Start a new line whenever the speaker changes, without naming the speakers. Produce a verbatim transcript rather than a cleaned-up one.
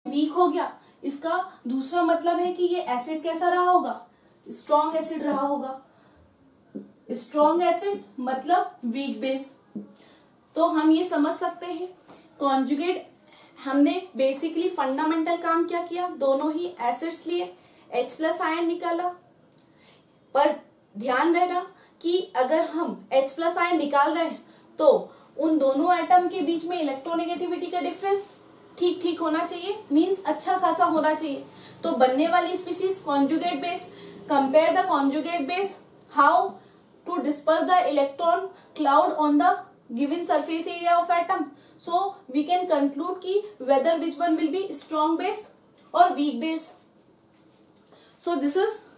Week हो गया, इसका दूसरा मतलब है कि ये एसिड कैसा रहा होगा, स्ट्रॉन्ग एसिड रहा होगा। स्ट्रॉन्ग एसिड मतलब वीक बेस। तो हम ये समझ सकते हैं कॉन्जुगेट, हमने बेसिकली फंडामेंटल काम क्या किया, दोनों ही एसिड्स लिए, H प्लस आयन निकाला। पर ध्यान रहेगा कि अगर हम H प्लस आयन निकाल रहे हैं तो उन दोनों एटम के बीच में इलेक्ट्रोनेगेटिविटी का डिफरेंस ठीक ठीक होना चाहिए, मींस अच्छा खासा होना चाहिए। तो बनने वाली species conjugate base, compare the conjugate base, how to disperse the electron cloud on the given surface area of atom. So we can conclude कि whether which one will be strong base और weak base. So this is